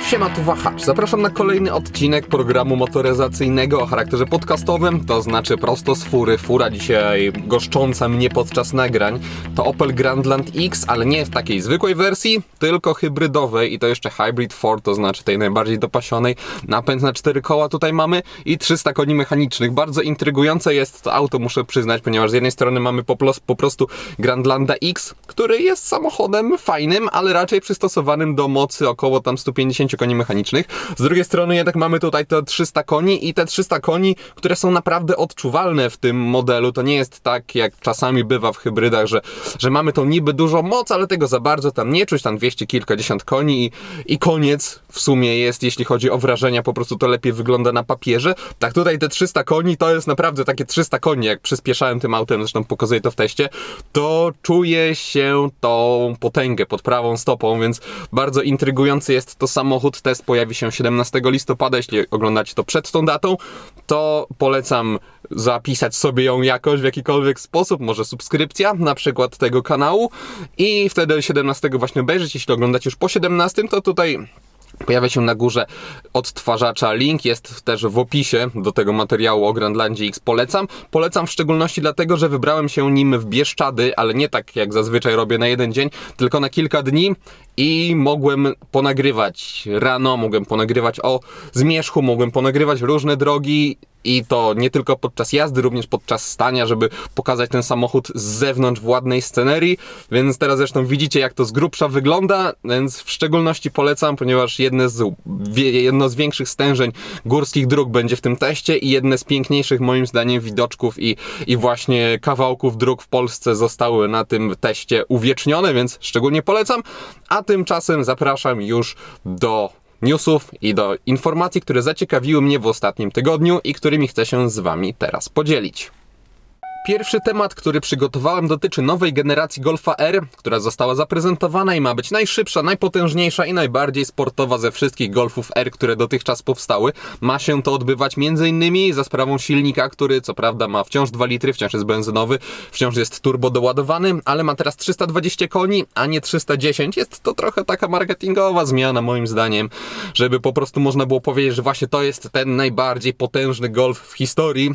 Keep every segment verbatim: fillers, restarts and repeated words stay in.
Siema, tu Wahacz. Zapraszam na kolejny odcinek programu motoryzacyjnego o charakterze podcastowym, to znaczy prosto z fury. Fura dzisiaj goszcząca mnie podczas nagrań to Opel Grandland X, ale nie w takiej zwykłej wersji, tylko hybrydowej i to jeszcze Hybrid cztery, to znaczy tej najbardziej dopasionej. Napęd na cztery koła tutaj mamy i trzysta koni mechanicznych. Bardzo intrygujące jest to auto, muszę przyznać, ponieważ z jednej strony mamy po, po prostu Grandlanda X, który jest samochodem fajnym, ale raczej przystosowanym do mocy około tam stu pięćdziesięciu koni mechanicznych. Z drugiej strony jednak mamy tutaj te trzysta koni i te trzysta koni, które są naprawdę odczuwalne w tym modelu. To nie jest tak, jak czasami bywa w hybrydach, że, że mamy tą niby dużą moc, ale tego za bardzo tam nie czuć, tam dwieście kilkadziesiąt koni i, i koniec w sumie jest, jeśli chodzi o wrażenia, po prostu to lepiej wygląda na papierze. Tak, tutaj te trzysta koni to jest naprawdę takie trzysta koni, jak przyspieszałem tym autem, zresztą pokazuję to w teście, to czuję się tą potęgę pod prawą stopą, więc bardzo intrygujący jest to samochód. Test pojawi się siedemnastego listopada, jeśli oglądacie to przed tą datą, to polecam zapisać sobie ją jakoś w jakikolwiek sposób, może subskrypcja na przykład tego kanału i wtedy siedemnastego właśnie obejrzeć. Jeśli oglądacie już po siedemnastym, to tutaj pojawia się na górze odtwarzacza link, jest też w opisie do tego materiału o Grandlandzie X. Polecam. Polecam w szczególności dlatego, że wybrałem się nim w Bieszczady, ale nie tak jak zazwyczaj robię na jeden dzień, tylko na kilka dni i mogłem ponagrywać rano, mogłem ponagrywać o zmierzchu, mogłem ponagrywać różne drogi i to nie tylko podczas jazdy, również podczas stania, żeby pokazać ten samochód z zewnątrz w ładnej scenerii, więc teraz zresztą widzicie, jak to z grubsza wygląda, więc w szczególności polecam, ponieważ jedne z, jedno z większych stężeń górskich dróg będzie w tym teście i jedne z piękniejszych moim zdaniem widoczków i, i właśnie kawałków dróg w Polsce zostały na tym teście uwiecznione, więc szczególnie polecam, a tymczasem zapraszam już do newsów i do informacji, które zaciekawiły mnie w ostatnim tygodniu i którymi chcę się z Wami teraz podzielić. Pierwszy temat, który przygotowałem, dotyczy nowej generacji Golfa R, która została zaprezentowana i ma być najszybsza, najpotężniejsza i najbardziej sportowa ze wszystkich Golfów R, które dotychczas powstały. Ma się to odbywać między innymi za sprawą silnika, który co prawda ma wciąż dwa litry, wciąż jest benzynowy, wciąż jest turbo doładowany, ale ma teraz trzysta dwadzieścia koni, a nie trzysta dziesięć. Jest to trochę taka marketingowa zmiana moim zdaniem, żeby po prostu można było powiedzieć, że właśnie to jest ten najbardziej potężny Golf w historii,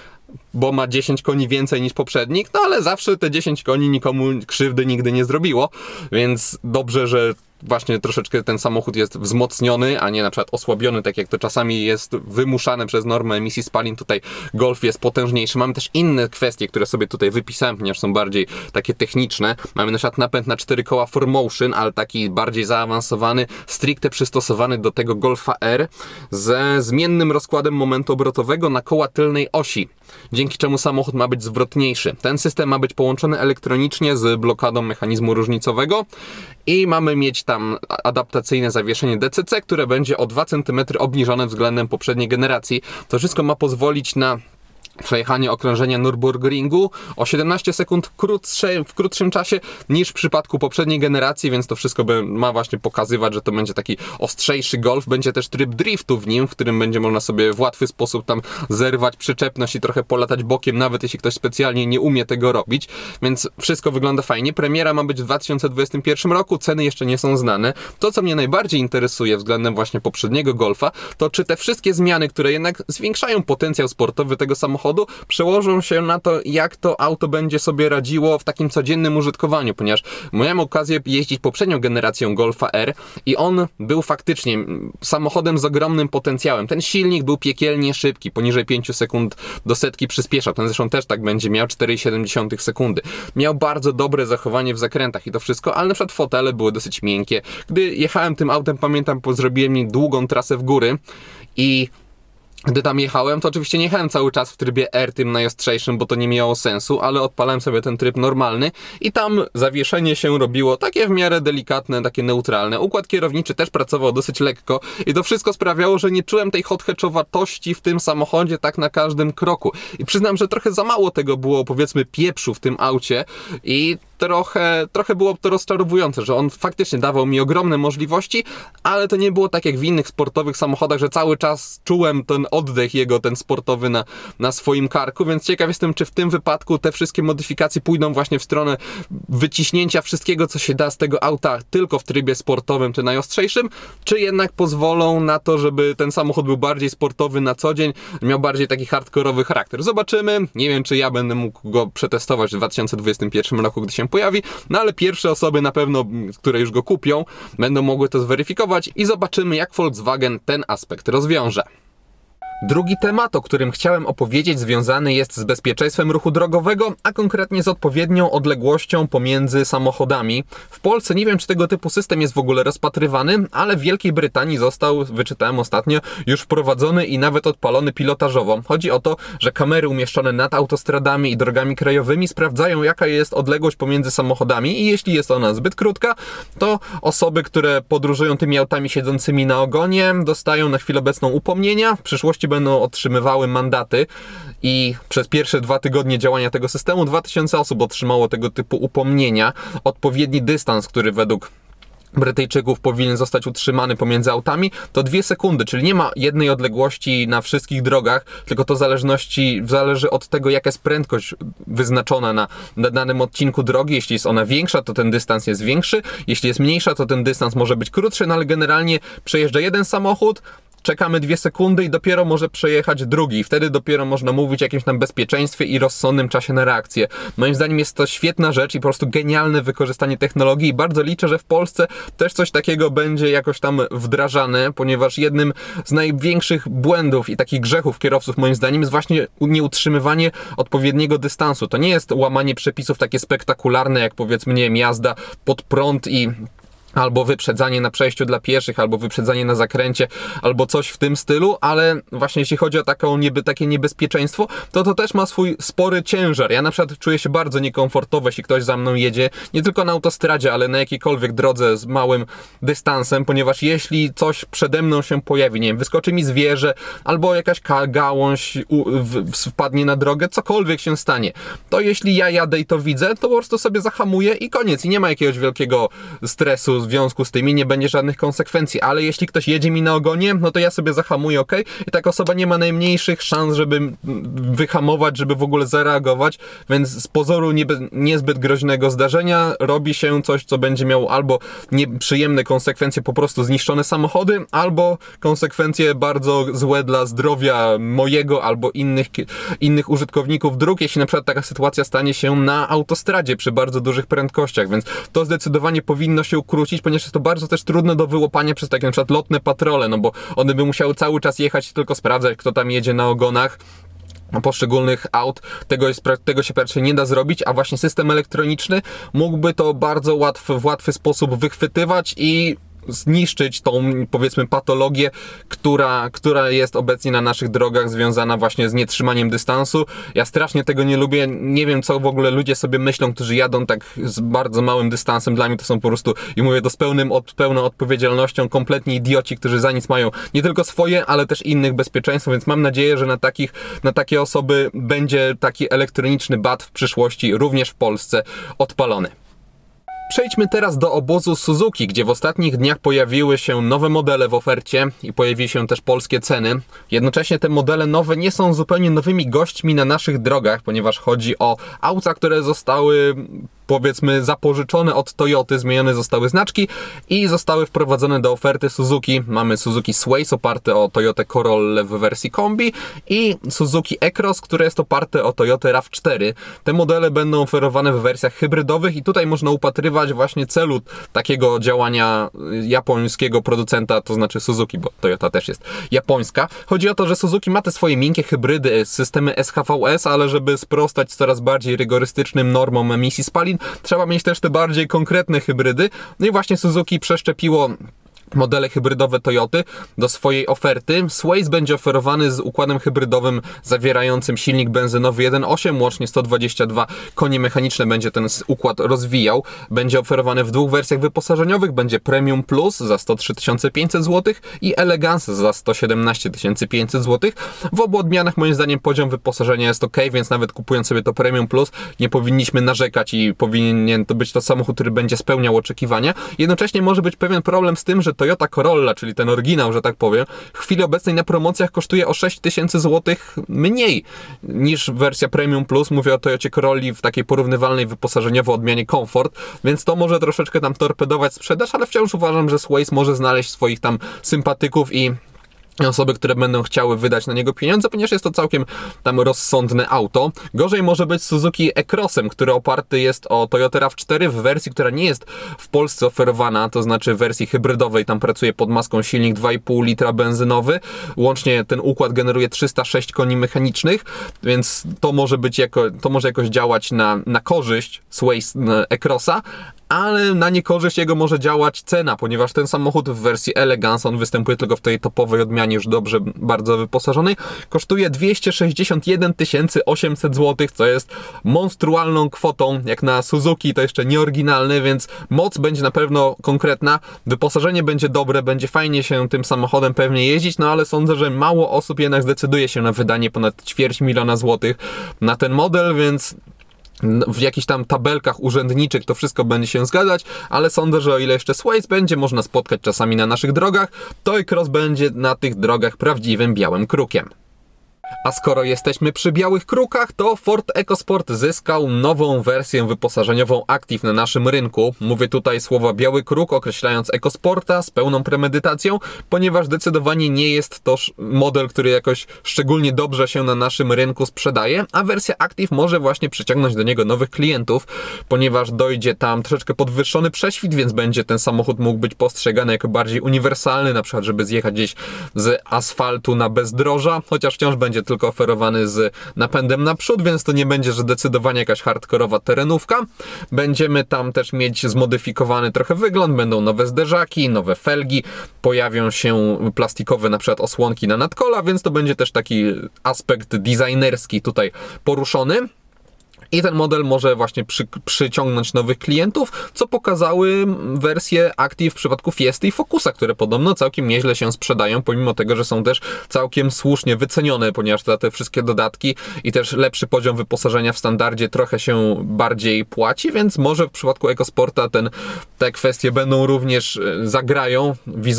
bo ma dziesięć koni więcej niż poprzednik, no ale zawsze te dziesięć koni nikomu krzywdy nigdy nie zrobiło, więc dobrze, że właśnie troszeczkę ten samochód jest wzmocniony, a nie na przykład osłabiony, tak jak to czasami jest wymuszane przez normę emisji spalin. Tutaj Golf jest potężniejszy. Mamy też inne kwestie, które sobie tutaj wypisałem, ponieważ są bardziej takie techniczne. Mamy na przykład napęd na cztery koła four motion, ale taki bardziej zaawansowany, stricte przystosowany do tego Golfa R ze zmiennym rozkładem momentu obrotowego na koła tylnej osi, dzięki czemu samochód ma być zwrotniejszy. Ten system ma być połączony elektronicznie z blokadą mechanizmu różnicowego i mamy mieć tam adaptacyjne zawieszenie D C C, które będzie o dwa centymetry obniżone względem poprzedniej generacji. To wszystko ma pozwolić na przejechanie okrążenia Nürburgringu o siedemnaście sekund krótsze, w krótszym czasie niż w przypadku poprzedniej generacji, więc to wszystko ma właśnie pokazywać, że to będzie taki ostrzejszy Golf. Będzie też tryb driftu w nim, w którym będzie można sobie w łatwy sposób tam zerwać przyczepność i trochę polatać bokiem, nawet jeśli ktoś specjalnie nie umie tego robić, więc wszystko wygląda fajnie. Premiera ma być w dwa tysiące dwudziestym pierwszym roku, ceny jeszcze nie są znane. To, co mnie najbardziej interesuje względem właśnie poprzedniego Golfa, to czy te wszystkie zmiany, które jednak zwiększają potencjał sportowy tego samochodu, przełożą się na to, jak to auto będzie sobie radziło w takim codziennym użytkowaniu, ponieważ miałem okazję jeździć poprzednią generacją Golfa R i on był faktycznie samochodem z ogromnym potencjałem. Ten silnik był piekielnie szybki, poniżej pięciu sekund do setki przyspieszał. Ten zresztą też tak będzie miał, cztery przecinek siedem sekundy. Miał bardzo dobre zachowanie w zakrętach i to wszystko, ale na przykład fotele były dosyć miękkie. Gdy jechałem tym autem, pamiętam, zrobiłem mi długą trasę w góry i gdy tam jechałem, to oczywiście nie jechałem cały czas w trybie R, tym najostrzejszym, bo to nie miało sensu, ale odpalałem sobie ten tryb normalny i tam zawieszenie się robiło takie w miarę delikatne, takie neutralne. Układ kierowniczy też pracował dosyć lekko i to wszystko sprawiało, że nie czułem tej hot hatchowatości w tym samochodzie tak na każdym kroku. I przyznam, że trochę za mało tego było, powiedzmy, pieprzu w tym aucie i trochę, trochę było to rozczarowujące, że on faktycznie dawał mi ogromne możliwości, ale to nie było tak jak w innych sportowych samochodach, że cały czas czułem ten oddech jego, ten sportowy na, na swoim karku, więc ciekaw jestem, czy w tym wypadku te wszystkie modyfikacje pójdą właśnie w stronę wyciśnięcia wszystkiego, co się da z tego auta tylko w trybie sportowym czy najostrzejszym, czy jednak pozwolą na to, żeby ten samochód był bardziej sportowy na co dzień, miał bardziej taki hardkorowy charakter. Zobaczymy, nie wiem, czy ja będę mógł go przetestować w dwa tysiące dwudziestym pierwszym roku, gdy się pojawi, no ale pierwsze osoby na pewno, które już go kupią, będą mogły to zweryfikować i zobaczymy, jak Volkswagen ten aspekt rozwiąże. Drugi temat, o którym chciałem opowiedzieć, związany jest z bezpieczeństwem ruchu drogowego, a konkretnie z odpowiednią odległością pomiędzy samochodami. W Polsce nie wiem, czy tego typu system jest w ogóle rozpatrywany, ale w Wielkiej Brytanii został, wyczytałem ostatnio, już wprowadzony i nawet odpalony pilotażowo. Chodzi o to, że kamery umieszczone nad autostradami i drogami krajowymi sprawdzają, jaka jest odległość pomiędzy samochodami i jeśli jest ona zbyt krótka, to osoby, które podróżują tymi autami siedzącymi na ogonie, dostają na chwilę obecną upomnienia, w przyszłości będą otrzymywały mandaty i przez pierwsze dwa tygodnie działania tego systemu dwa tysiące osób otrzymało tego typu upomnienia. Odpowiedni dystans, który według Brytyjczyków powinien zostać utrzymany pomiędzy autami, to dwie sekundy, czyli nie ma jednej odległości na wszystkich drogach, tylko to w zależności, zależy od tego, jaka jest prędkość wyznaczona na, na danym odcinku drogi. Jeśli jest ona większa, to ten dystans jest większy, jeśli jest mniejsza, to ten dystans może być krótszy, no ale generalnie przejeżdża jeden samochód, czekamy dwie sekundy i dopiero może przejechać drugi. I wtedy dopiero można mówić o jakimś tam bezpieczeństwie i rozsądnym czasie na reakcję. Moim zdaniem jest to świetna rzecz i po prostu genialne wykorzystanie technologii i bardzo liczę, że w Polsce też coś takiego będzie jakoś tam wdrażane, ponieważ jednym z największych błędów i takich grzechów kierowców moim zdaniem jest właśnie nieutrzymywanie odpowiedniego dystansu. To nie jest łamanie przepisów takie spektakularne, jak powiedzmy, nie wiem, jazda pod prąd i albo wyprzedzanie na przejściu dla pieszych, albo wyprzedzanie na zakręcie, albo coś w tym stylu, ale właśnie jeśli chodzi o taką nieby, takie niebezpieczeństwo, to to też ma swój spory ciężar. Ja na przykład czuję się bardzo niekomfortowo, jeśli ktoś za mną jedzie, nie tylko na autostradzie, ale na jakiejkolwiek drodze z małym dystansem, ponieważ jeśli coś przede mną się pojawi, nie wiem, wyskoczy mi zwierzę, albo jakaś gałąź wpadnie na drogę, cokolwiek się stanie, to jeśli ja jadę i to widzę, to po prostu sobie zahamuję i koniec. I nie ma jakiegoś wielkiego stresu w związku z tym i nie będzie żadnych konsekwencji, ale jeśli ktoś jedzie mi na ogonie, no to ja sobie zahamuję, ok? I taka osoba nie ma najmniejszych szans, żeby wyhamować, żeby w ogóle zareagować, więc z pozoru niebe, niezbyt groźnego zdarzenia robi się coś, co będzie miało albo nieprzyjemne konsekwencje, po prostu zniszczone samochody, albo konsekwencje bardzo złe dla zdrowia mojego albo innych, innych użytkowników dróg, jeśli na przykład taka sytuacja stanie się na autostradzie przy bardzo dużych prędkościach, więc to zdecydowanie powinno się ukrócić, ponieważ jest to bardzo też trudne do wyłapania przez takie na przykład lotne patrole, no bo one by musiały cały czas jechać i tylko sprawdzać, kto tam jedzie na ogonach poszczególnych aut. Tego, jest, tego się raczej nie da zrobić, a właśnie system elektroniczny mógłby to bardzo łatwy, w łatwy sposób wychwytywać i zniszczyć tą, powiedzmy, patologię, która, która jest obecnie na naszych drogach związana właśnie z nietrzymaniem dystansu. Ja strasznie tego nie lubię. Nie wiem, co w ogóle ludzie sobie myślą, którzy jadą tak z bardzo małym dystansem. Dla mnie to są po prostu, i mówię to z pełnym, od, pełną odpowiedzialnością, kompletnie idioci, którzy za nic mają nie tylko swoje, ale też innych bezpieczeństwo, więc mam nadzieję, że na takich, na takie osoby będzie taki elektroniczny bat w przyszłości, również w Polsce, odpalony. Przejdźmy teraz do obozu Suzuki, gdzie w ostatnich dniach pojawiły się nowe modele w ofercie i pojawiły się też polskie ceny. Jednocześnie te modele nowe nie są zupełnie nowymi gośćmi na naszych drogach, ponieważ chodzi o auta, które zostały, powiedzmy, zapożyczone od Toyoty, zmienione zostały znaczki i zostały wprowadzone do oferty Suzuki. Mamy Suzuki Sways oparte o Toyotę Corollę w wersji kombi i Suzuki E-Cross, które jest oparte o Toyotę RAV cztery. Te modele będą oferowane w wersjach hybrydowych i tutaj można upatrywać właśnie celu takiego działania japońskiego producenta, to znaczy Suzuki, bo Toyota też jest japońska. Chodzi o to, że Suzuki ma te swoje miękkie hybrydy, systemy S H V S, ale żeby sprostać coraz bardziej rygorystycznym normom emisji spalin, trzeba mieć też te bardziej konkretne hybrydy. No i właśnie Suzuki przeszczepiło modele hybrydowe Toyoty do swojej oferty. Sways będzie oferowany z układem hybrydowym zawierającym silnik benzynowy jeden przecinek osiem, łącznie sto dwadzieścia dwa konie mechaniczne będzie ten układ rozwijał. Będzie oferowany w dwóch wersjach wyposażeniowych. Będzie Premium Plus za sto trzy tysiące pięćset złotych i Elegance za sto siedemnaście tysięcy pięćset złotych. W obu odmianach moim zdaniem poziom wyposażenia jest ok, więc nawet kupując sobie to Premium Plus nie powinniśmy narzekać i powinien to być to samochód, który będzie spełniał oczekiwania. Jednocześnie może być pewien problem z tym, że Toyota Corolla, czyli ten oryginał, że tak powiem, w chwili obecnej na promocjach kosztuje o sześć tysięcy złotych mniej niż wersja Premium Plus. Mówię o Toyocie Corolli w takiej porównywalnej wyposażeniowo odmianie Comfort, więc to może troszeczkę tam torpedować sprzedaż, ale wciąż uważam, że Sways może znaleźć swoich tam sympatyków i osoby, które będą chciały wydać na niego pieniądze, ponieważ jest to całkiem tam rozsądne auto. Gorzej może być z Suzuki e-Crossem, który oparty jest o Toyota raw cztery w wersji, która nie jest w Polsce oferowana, to znaczy w wersji hybrydowej. Tam pracuje pod maską silnik dwa i pół litra benzynowy. Łącznie ten układ generuje trzysta sześć koni mechanicznych, więc to może być jako, to może jakoś działać na, na korzyść Sways e-Crossa, ale na niekorzyść jego może działać cena, ponieważ ten samochód w wersji Elegance, on występuje tylko w tej topowej odmianie już dobrze, bardzo wyposażonej, kosztuje dwieście sześćdziesiąt jeden tysięcy osiemset złotych, co jest monstrualną kwotą, jak na Suzuki, to jeszcze nieoryginalny, więc moc będzie na pewno konkretna, wyposażenie będzie dobre, będzie fajnie się tym samochodem pewnie jeździć, no ale sądzę, że mało osób jednak zdecyduje się na wydanie ponad ćwierć miliona złotych na ten model, więc w jakichś tam tabelkach urzędniczych to wszystko będzie się zgadzać, ale sądzę, że o ile jeszcze Sways będzie można spotkać czasami na naszych drogach, to e-Cross będzie na tych drogach prawdziwym białym krukiem. A skoro jesteśmy przy białych krukach, to Ford EcoSport zyskał nową wersję wyposażeniową Active na naszym rynku. Mówię tutaj słowa biały kruk, określając EcoSporta z pełną premedytacją, ponieważ zdecydowanie nie jest to model, który jakoś szczególnie dobrze się na naszym rynku sprzedaje, a wersja Active może właśnie przyciągnąć do niego nowych klientów, ponieważ dojdzie tam troszeczkę podwyższony prześwit, więc będzie ten samochód mógł być postrzegany jako bardziej uniwersalny, na przykład żeby zjechać gdzieś z asfaltu na bezdroża, chociaż wciąż będzie tylko oferowany z napędem naprzód, więc to nie będzie, że zdecydowanie jakaś hardkorowa terenówka. Będziemy tam też mieć zmodyfikowany trochę wygląd, będą nowe zderzaki, nowe felgi, pojawią się plastikowe na przykład osłonki na nadkola, więc to będzie też taki aspekt designerski tutaj poruszony. I ten model może właśnie przy, przyciągnąć nowych klientów, co pokazały wersje Active w przypadku Fiesty i Focusa, które podobno całkiem nieźle się sprzedają, pomimo tego, że są też całkiem słusznie wycenione, ponieważ za te wszystkie dodatki i też lepszy poziom wyposażenia w standardzie trochę się bardziej płaci, więc może w przypadku EcoSporta ten, te kwestie będą również zagrają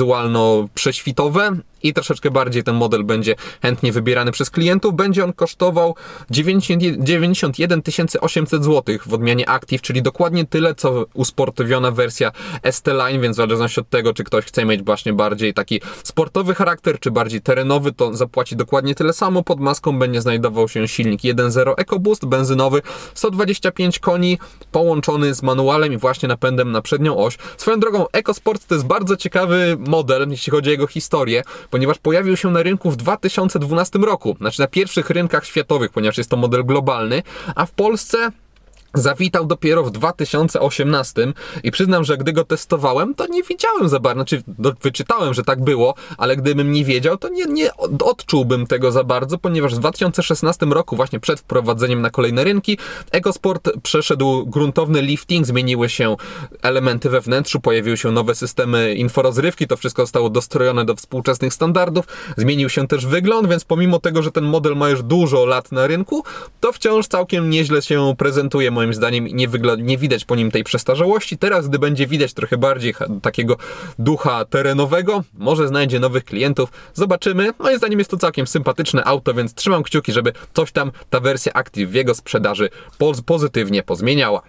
wizualno-prześwitowe i troszeczkę bardziej ten model będzie chętnie wybierany przez klientów. Będzie on kosztował dziewięćdziesiąt jeden tysięcy osiemset złotych w odmianie Active, czyli dokładnie tyle, co usportowiona wersja S T Line, więc w zależności od tego, czy ktoś chce mieć właśnie bardziej taki sportowy charakter, czy bardziej terenowy, to zapłaci dokładnie tyle samo. Pod maską będzie znajdował się silnik jeden zero EcoBoost benzynowy, sto dwadzieścia pięć koni, połączony z manualem i właśnie napędem na przednią oś. Swoją drogą EcoSport to jest bardzo ciekawy model, jeśli chodzi o jego historię, ponieważ pojawił się na rynku w dwa tysiące dwunastym roku, znaczy na pierwszych rynkach światowych, ponieważ jest to model globalny, a w Polsce zawitał dopiero w dwa tysiące osiemnastym i przyznam, że gdy go testowałem, to nie wiedziałem za bardzo, znaczy no, wyczytałem, że tak było, ale gdybym nie wiedział, to nie, nie odczułbym tego za bardzo, ponieważ w dwa tysiące szesnastym roku, właśnie przed wprowadzeniem na kolejne rynki, EcoSport przeszedł gruntowny lifting, zmieniły się elementy we wnętrzu, pojawiły się nowe systemy inforozrywki, to wszystko zostało dostrojone do współczesnych standardów, zmienił się też wygląd, więc pomimo tego, że ten model ma już dużo lat na rynku, to wciąż całkiem nieźle się prezentuje, moim zdaniem nie, nie widać po nim tej przestarzałości. Teraz, gdy będzie widać trochę bardziej takiego ducha terenowego, może znajdzie nowych klientów. Zobaczymy. Moim zdaniem jest to całkiem sympatyczne auto, więc trzymam kciuki, żeby coś tam ta wersja Active w jego sprzedaży pozytywnie pozmieniała.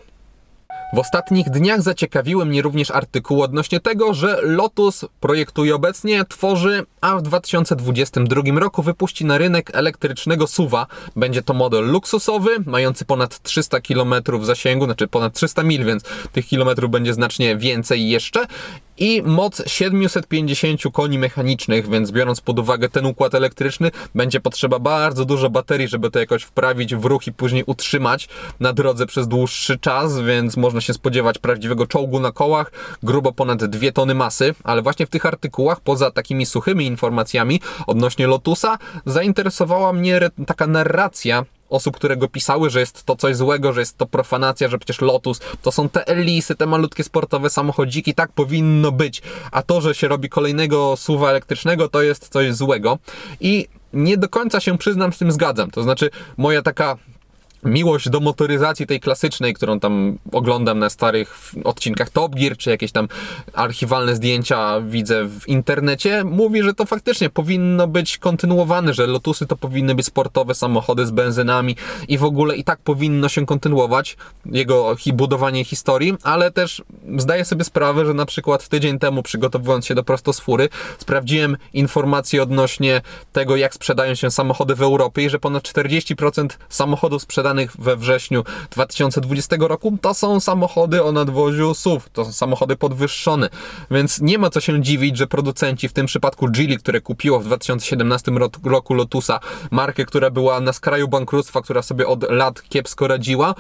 W ostatnich dniach zaciekawiły mnie również artykuły odnośnie tego, że Lotus projektuje obecnie, tworzy, a w dwa tysiące dwudziestym drugim roku wypuści na rynek elektrycznego S U V-a. Będzie to model luksusowy, mający ponad trzysta kilometrów zasięgu, znaczy ponad trzysta mil, więc tych kilometrów będzie znacznie więcej jeszcze. i moc siedemset pięćdziesiąt koni mechanicznych, więc biorąc pod uwagę ten układ elektryczny, będzie potrzeba bardzo dużo baterii, żeby to jakoś wprawić w ruch i później utrzymać na drodze przez dłuższy czas, więc można się spodziewać prawdziwego czołgu na kołach, grubo ponad dwie tony masy, ale właśnie w tych artykułach, poza takimi suchymi informacjami odnośnie Lotusa, zainteresowała mnie taka narracja osób, które go pisały, że jest to coś złego, że jest to profanacja, że przecież Lotus to są te Elisy, te malutkie sportowe samochodziki, tak powinno być, a to, że się robi kolejnego suwa elektrycznego, to jest coś złego i nie do końca się, przyznam, z tym zgadzam. To znaczy moja taka miłość do motoryzacji tej klasycznej, którą tam oglądam na starych odcinkach Top Gear, czy jakieś tam archiwalne zdjęcia widzę w internecie, mówi, że to faktycznie powinno być kontynuowane, że Lotusy to powinny być sportowe samochody z benzynami i w ogóle i tak powinno się kontynuować jego budowanie historii, ale też zdaję sobie sprawę, że na przykład tydzień temu, przygotowując się do Prostosfury, sprawdziłem informacje odnośnie tego, jak sprzedają się samochody w Europie i że ponad czterdzieści procent samochodów sprzedanych we wrześniu dwa tysiące dwudziestego roku to są samochody o nadwoziu S U V, to są samochody podwyższone, więc nie ma co się dziwić, że producenci, w tym przypadku Geely, które kupiło w dwa tysiące siedemnastym roku Lotusa, markę, która była na skraju bankructwa, która sobie od lat kiepsko radziła,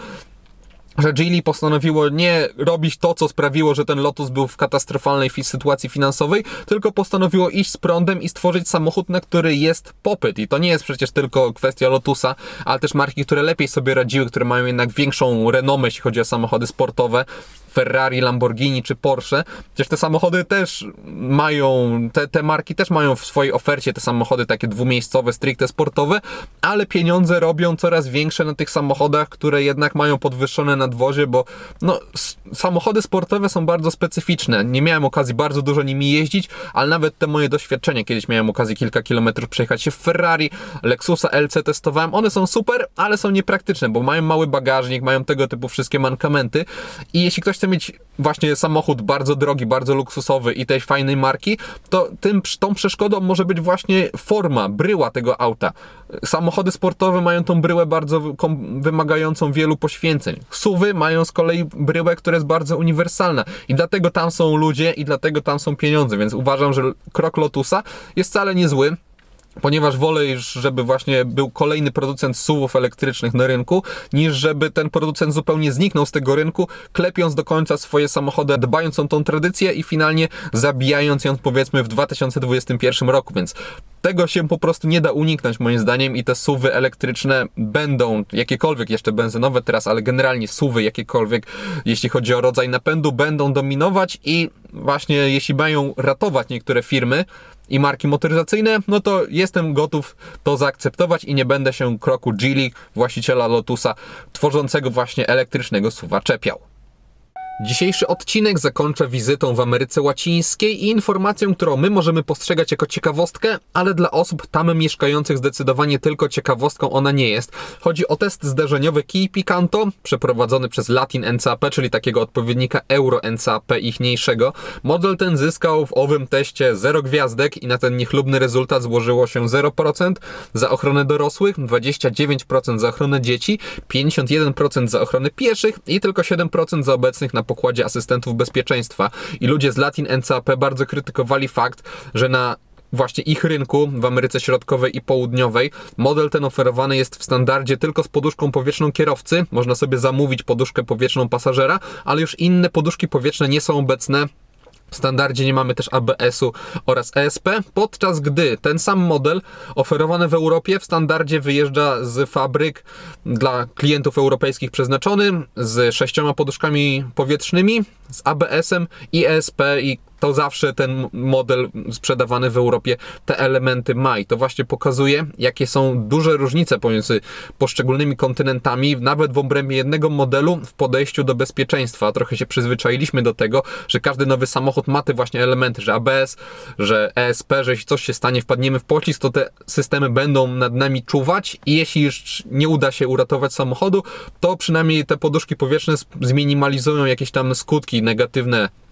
że Geely postanowiło nie robić to, co sprawiło, że ten Lotus był w katastrofalnej sytuacji finansowej, tylko postanowiło iść z prądem i stworzyć samochód, na który jest popyt. I to nie jest przecież tylko kwestia Lotusa, ale też marki, które lepiej sobie radziły, które mają jednak większą renomę, jeśli chodzi o samochody sportowe, Ferrari, Lamborghini czy Porsche. Przecież te samochody też mają, te, te marki też mają w swojej ofercie te samochody takie dwumiejscowe, stricte sportowe, ale pieniądze robią coraz większe na tych samochodach, które jednak mają podwyższone nadwozie, bo no, samochody sportowe są bardzo specyficzne. Nie miałem okazji bardzo dużo nimi jeździć, ale nawet te moje doświadczenia, kiedyś miałem okazję kilka kilometrów przejechać się w Ferrari, Lexusa L C testowałem, one są super, ale są niepraktyczne, bo mają mały bagażnik, mają tego typu wszystkie mankamenty i jeśli ktoś chce mieć właśnie samochód bardzo drogi, bardzo luksusowy i tej fajnej marki, to tym, tą przeszkodą może być właśnie forma, bryła tego auta. Samochody sportowe mają tą bryłę bardzo wymagającą wielu poświęceń. S U V-y mają z kolei bryłę, która jest bardzo uniwersalna i dlatego tam są ludzie i dlatego tam są pieniądze, więc uważam, że krok Lotusa jest wcale niezły, ponieważ wolę już, żeby właśnie był kolejny producent S U V-ów elektrycznych na rynku, niż żeby ten producent zupełnie zniknął z tego rynku, klepiąc do końca swoje samochody, dbając o tą tradycję i finalnie zabijając ją, powiedzmy, w dwa tysiące dwudziestym pierwszym roku, więc tego się po prostu nie da uniknąć moim zdaniem i te S U V-y elektryczne będą, jakiekolwiek jeszcze benzynowe teraz, ale generalnie S U V-y jakiekolwiek, jeśli chodzi o rodzaj napędu, będą dominować i właśnie jeśli mają ratować niektóre firmy i marki motoryzacyjne, no to jestem gotów to zaakceptować i nie będę się kroku Geely, właściciela Lotusa, tworzącego właśnie elektrycznego S U V-a, czepiał. Dzisiejszy odcinek zakończę wizytą w Ameryce Łacińskiej i informacją, którą my możemy postrzegać jako ciekawostkę, ale dla osób tam mieszkających zdecydowanie tylko ciekawostką ona nie jest. Chodzi o test zderzeniowy Kia Picanto, przeprowadzony przez Latin N C A P, czyli takiego odpowiednika Euro N C A P ichniejszego. Model ten zyskał w owym teście zero gwiazdek i na ten niechlubny rezultat złożyło się zero procent za ochronę dorosłych, dwadzieścia dziewięć procent za ochronę dzieci, pięćdziesiąt jeden procent za ochronę pieszych i tylko siedem procent za obecnych na pokładzie asystentów bezpieczeństwa. I ludzie z Latin N C A P bardzo krytykowali fakt, że na właśnie ich rynku w Ameryce Środkowej i Południowej model ten oferowany jest w standardzie tylko z poduszką powietrzną kierowcy. Można sobie zamówić poduszkę powietrzną pasażera, ale już inne poduszki powietrzne nie są obecne. W standardzie nie mamy też A B S-u oraz E S P, podczas gdy ten sam model oferowany w Europie w standardzie wyjeżdża z fabryk dla klientów europejskich przeznaczony, z sześcioma poduszkami powietrznymi, z A B S-em i E S P i to zawsze ten model sprzedawany w Europie te elementy ma i to właśnie pokazuje, jakie są duże różnice pomiędzy poszczególnymi kontynentami, nawet w obrębie jednego modelu w podejściu do bezpieczeństwa. Trochę się przyzwyczailiśmy do tego, że każdy nowy samochód ma te właśnie elementy, że A B S, że E S P, że jeśli coś się stanie, wpadniemy w pocisk, to te systemy będą nad nami czuwać i jeśli już nie uda się uratować samochodu, to przynajmniej te poduszki powietrzne zminimalizują jakieś tam skutki negatywne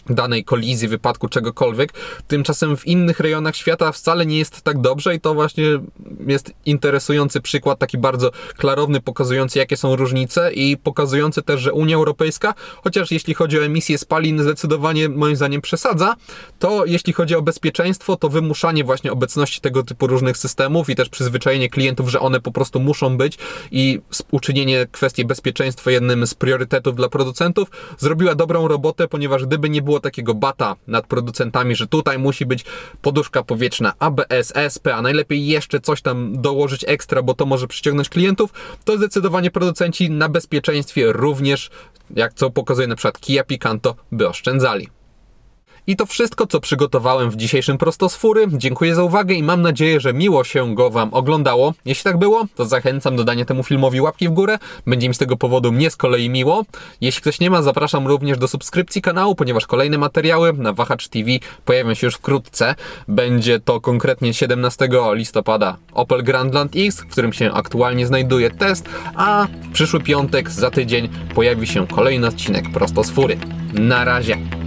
danej kolizji, wypadku, czegokolwiek. Tymczasem w innych rejonach świata wcale nie jest tak dobrze i to właśnie jest interesujący przykład, taki bardzo klarowny, pokazujący jakie są różnice i pokazujący też, że Unia Europejska, chociaż jeśli chodzi o emisję spalin zdecydowanie moim zdaniem przesadza, to jeśli chodzi o bezpieczeństwo, to wymuszanie właśnie obecności tego typu różnych systemów i też przyzwyczajenie klientów, że one po prostu muszą być i uczynienie kwestii bezpieczeństwa jednym z priorytetów dla producentów zrobiła dobrą robotę, ponieważ gdyby nie było takiego bata nad producentami, że tutaj musi być poduszka powietrzna, A B S, E S P, a najlepiej jeszcze coś tam dołożyć ekstra, bo to może przyciągnąć klientów, to zdecydowanie producenci na bezpieczeństwie również, jak co pokazuje na przykład Kia Picanto, by oszczędzali. I to wszystko, co przygotowałem w dzisiejszym Prosto z Fury. Dziękuję za uwagę i mam nadzieję, że miło się go Wam oglądało. Jeśli tak było, to zachęcam do dania temu filmowi łapki w górę. Będzie mi z tego powodu mnie z kolei miło. Jeśli ktoś nie ma, zapraszam również do subskrypcji kanału, ponieważ kolejne materiały na Wahacz T V pojawią się już wkrótce. Będzie to konkretnie siedemnastego listopada Opel Grandland X, w którym się aktualnie znajduje test, a w przyszły piątek, za tydzień, pojawi się kolejny odcinek Prosto z Fury. Na razie!